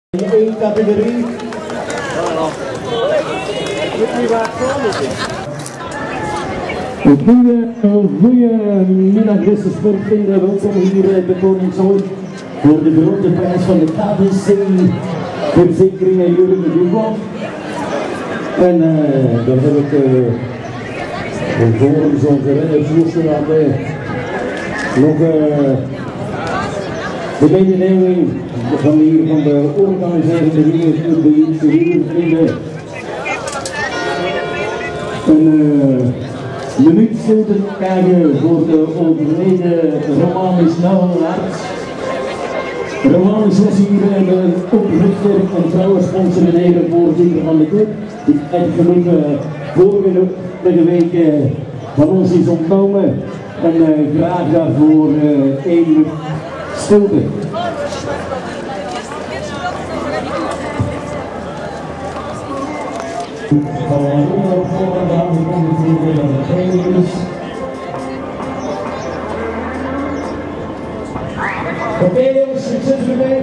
In één categorie. Goedemiddag beste sportvrienden, welkom hier bij Koningshooi voor de grote prijs van de KBC Verzekeringen Jurgen Dubois. En daar heb ik voor zo'n rennersvoerster nog de mededeling van de organiserende wielervrienden. Een minuut stilte krijgen voor de overleden Romanis Nauwenhart. Romanis was hier de oprichter en trouwe sponsor en eigen voorzitter van de club. Die eigenlijk vorige week van ons is ontnomen. En graag daarvoor één stilte. Oké jongens, succes ermee!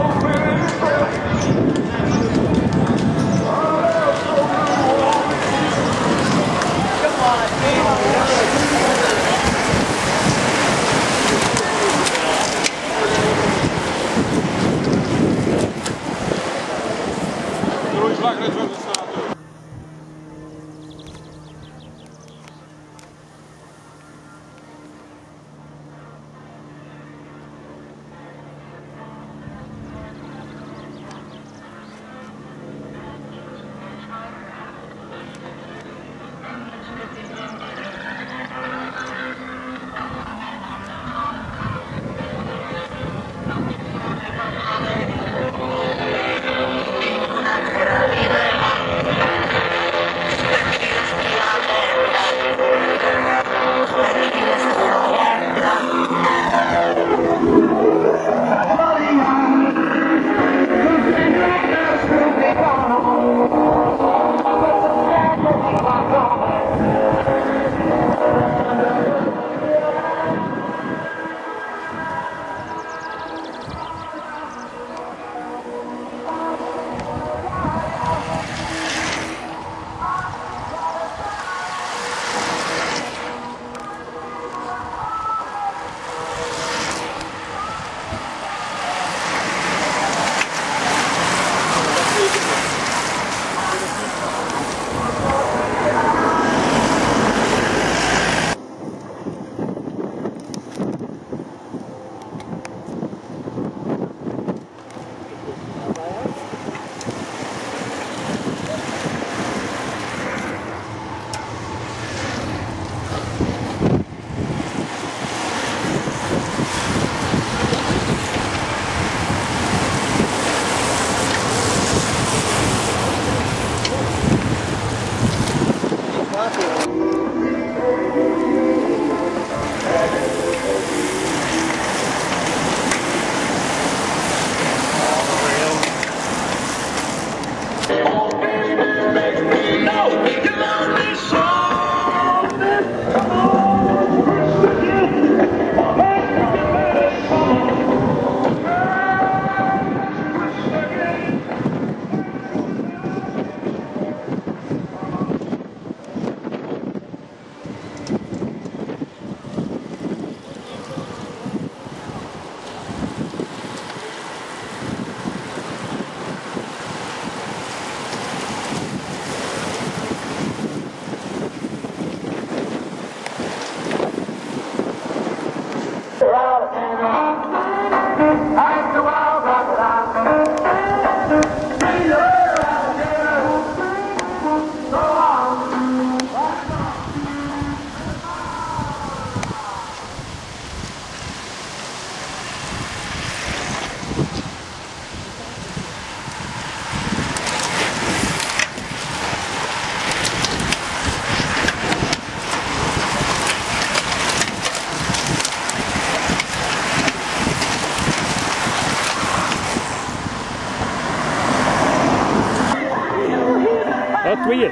Ja, twee.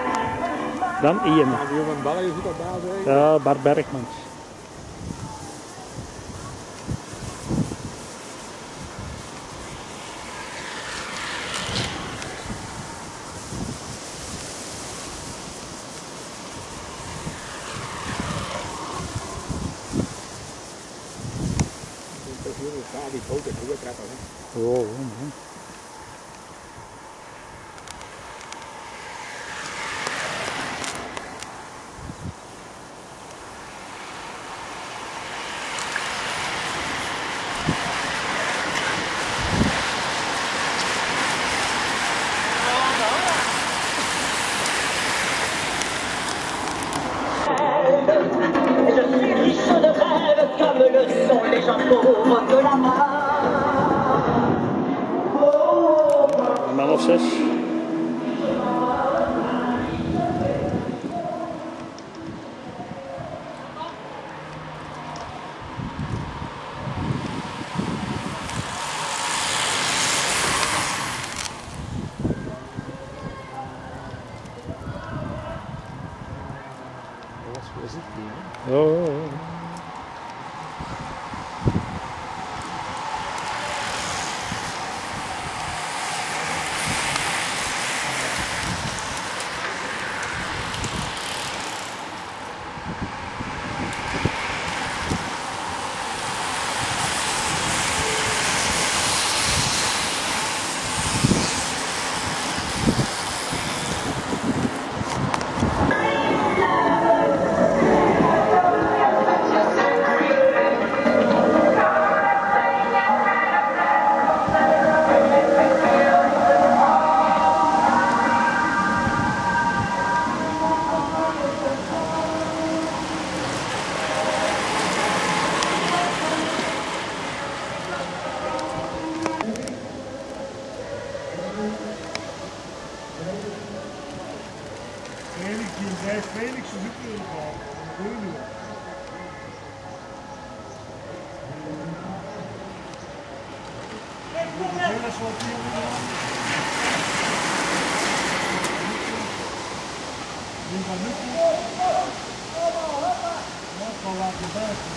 Dan één. Ja, Bart Bergmans. Oh, dat is ook prettig, hè? Oh, een man of 6. Dat was voorzichtig, hè? Oh. Felix is ook weer geval. Dat is wat hier moet doen. Nu gaan lukken. Ja, ik kan laten buiten.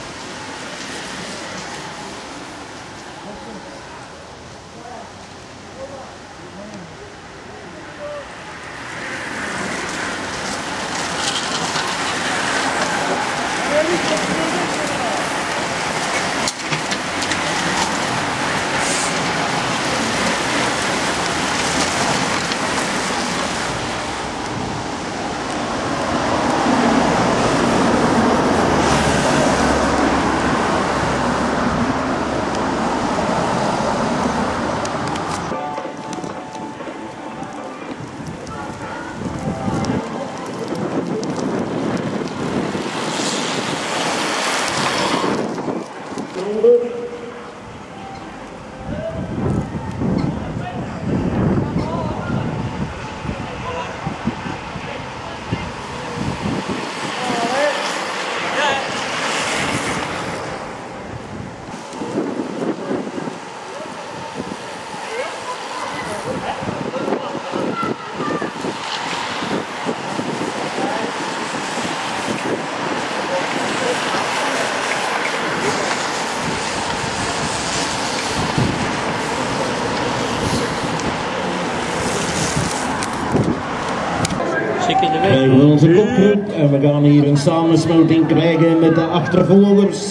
In de We weg. hebben onze kopgroep en we gaan hier een samensmelting krijgen met de achtervolgers.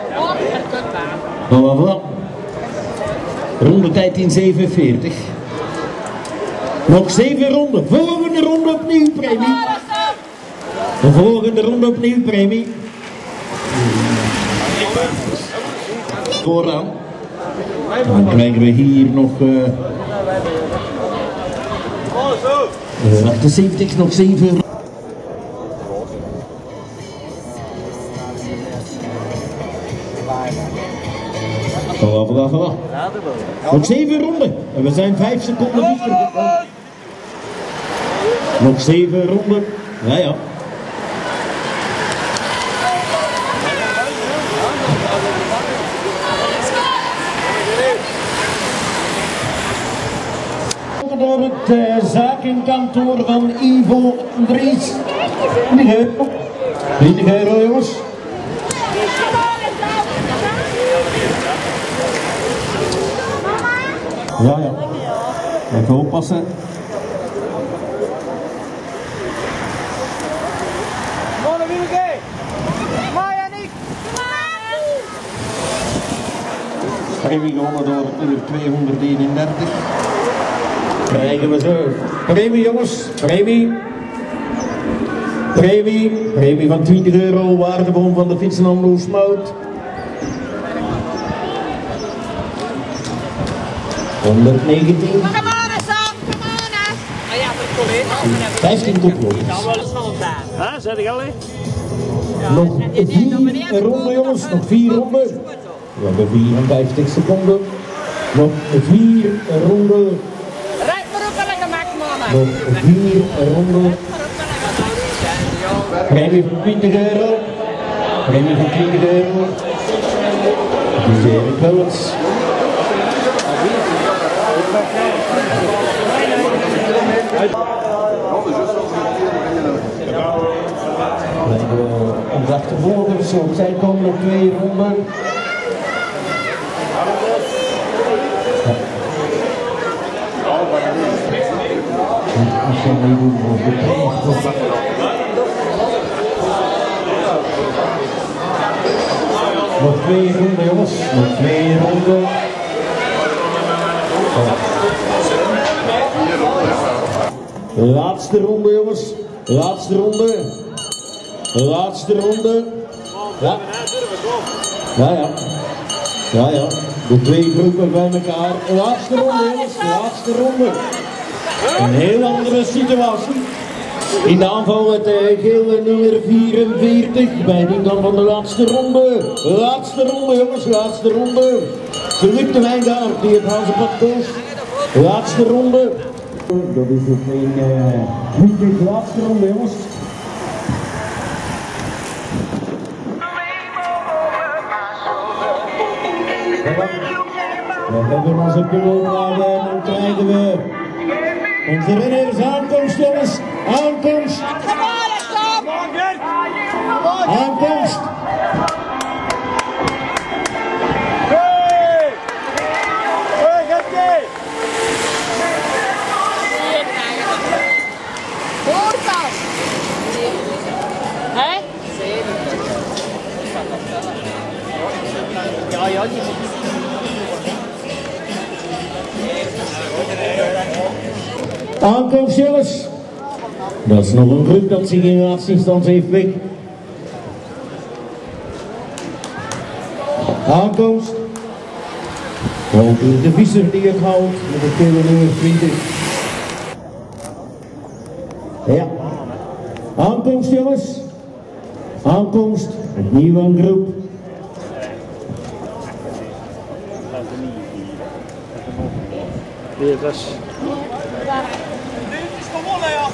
Voilà. Rondetijd in 47. Nog 7 ronden. Volgende ronde opnieuw premie. De volgende ronde opnieuw premie. Vooraan. Dan krijgen we hier nog 78, nog 7. Voilà. Nog 7 ronden. En we zijn 5 seconden dieper. Nog 7 ronden. Ja. Door het zakenkantoor van Ivo Dries. 20 euro jongens. Ja. Even oppassen. Premie gewonnen door nummer 231. Krijgen we zo. Premie jongens, premie. Premie van €20, waardebon van de Fietsenhandel Smout. 119. 15 koplopers. Ha, zei ik al? Nog 4 ronden jongens, nog 4 ronden. We hebben 54 seconden. Nog 4 ronden. Nog 4 ronden. Premie van €20. Premie van €20. Die is Erik Willems. Onze achtervolgers, zij komen nog 2 ronden. Als je meedoet voor de prijs. Nog 2 ronden jongens, nog 2 ronden. Laatste ronde jongens, laatste ronde. Laatste ronde. Ja. Ja. De 2 groepen bij elkaar. Laatste ronde jongens, laatste ronde. Een heel andere situatie. In de aanval het gele nummer 44 bij die dan van de laatste ronde. Laatste ronde jongens, laatste ronde. Philippe de Wijngaard die het Hazenpad koos. Laatste ronde. Dat is ook een 20 laatste ronde jongens. We hebben onze pilootwagen en dan krijgen we onze renners aankomst jongens. Aankomst. Aankomst. Aankomst jongens. Dat is nog een groep dat zich in laatste instantie heeft weg. Aankomst. De visser die het houdt met de kele nummer 20. Ja. Aankomst jongens. Aankomst. Het nieuwe groep. Dit was. Dit is gewonnen, ja.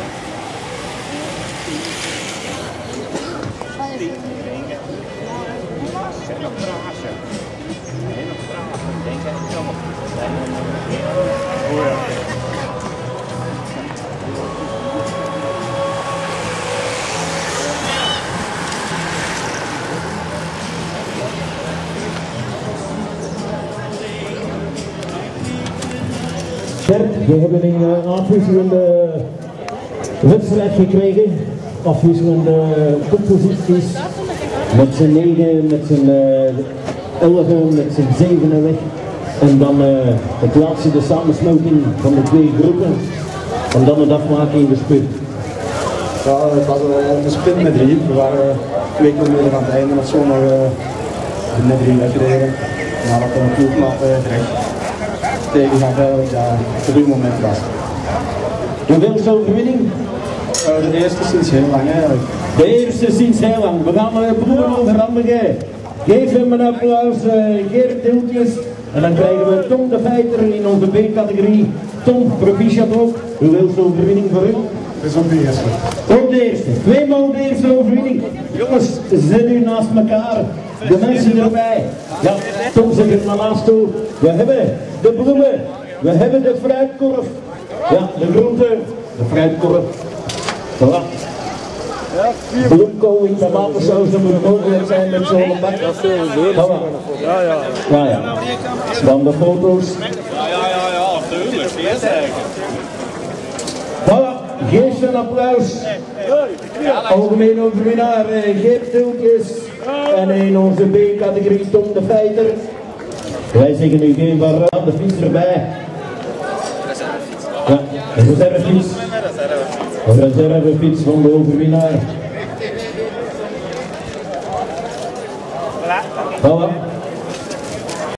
We hebben een afwisselende wedstrijd gekregen, afwisselende composities, met z'n 9, met z'n 11, met z'n 7 weg. En dan het laatste, de samensmelting van de 2 groepen. En dan het afmaken in de sprint. Ja, het was een sprint met 3. We waren 2 kilometer aan het einde met zo'n met 3 weggereden. Maar dat een ploegmaat terecht tegen gaat eigenlijk het goede moment was. Hoeveelste overwinning? De eerste sinds heel lang eigenlijk. De eerste sinds heel lang. We gaan broer overhandigen. Geef hem een applaus, Geert Hiltjes. En dan krijgen we Tom de Feiter in onze B-categorie. Tom, proficiat ook. Hoeveelste overwinning voor u? Dat is ook de eerste. Ook de eerste. 2 maal de eerste overwinning. Jongens, zet u naast elkaar. De mensen erbij. Ja, Tom zegt het maar naast toe. We hebben de bloemen. We hebben de fruitkorf. Ja, de groente. De fruitkorf. Voilà. Bloemkool in tomatensaus, dat moet mogelijk zijn met zo'n bak. Ja. Dan de foto's. Ja, tuurlijk. Voilà, geef een applaus. Algemeen overwinnaar Geert Hiltjes. En in onze B-categorie Tom de Feiter. Wij zeggen nu geen van de fiets erbij. Ja, een reservefiets. Een reservefiets van de overwinnaar. Voilà.